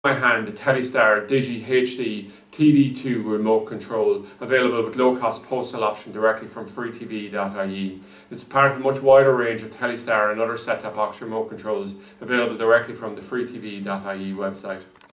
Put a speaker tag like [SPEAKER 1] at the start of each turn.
[SPEAKER 1] my hand the Telestar Digi HD TD2 remote control, available with low-cost postal option directly from freetv.ie. It's part of a much wider range of Telestar and other set-top box remote controls available directly from the freetv.ie website.